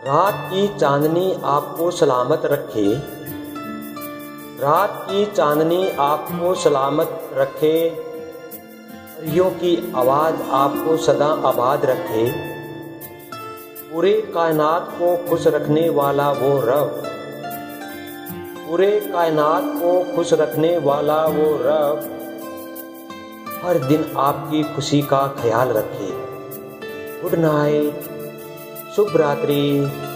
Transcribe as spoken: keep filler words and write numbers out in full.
रात की चांदनी आपको सलामत रखे, रात की चांदनी आपको सलामत रखे, परियों की आवाज़ आपको सदा आबाद रखे। पूरे कायनात को खुश रखने वाला वो रब, पूरे कायनात को खुश रखने वाला वो रब हर दिन आपकी खुशी का ख्याल रखे। गुड नाइट, शुभ रात्रि।